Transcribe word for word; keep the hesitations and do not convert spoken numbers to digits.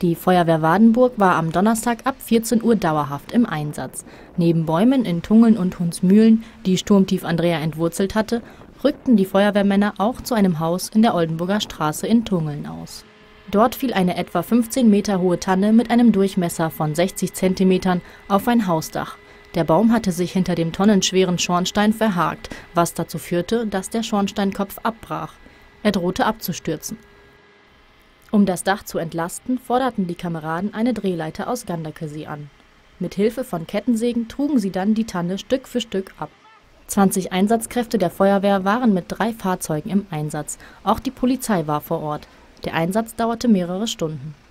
Die Feuerwehr Wardenburg war am Donnerstag ab vierzehn Uhr dauerhaft im Einsatz. Neben Bäumen in Tungeln und Hunsmühlen, die Sturmtief Andrea entwurzelt hatte, rückten die Feuerwehrmänner auch zu einem Haus in der Oldenburger Straße in Tungeln aus. Dort fiel eine etwa fünfzehn Meter hohe Tanne mit einem Durchmesser von sechzig Zentimetern auf ein Hausdach. Der Baum hatte sich hinter dem tonnenschweren Schornstein verhakt, was dazu führte, dass der Schornsteinkopf abbrach. Er drohte abzustürzen. Um das Dach zu entlasten, forderten die Kameraden eine Drehleiter aus Ganderkesee an. Mit Hilfe von Kettensägen trugen sie dann die Tanne Stück für Stück ab. zwanzig Einsatzkräfte der Feuerwehr waren mit drei Fahrzeugen im Einsatz. Auch die Polizei war vor Ort. Der Einsatz dauerte mehrere Stunden.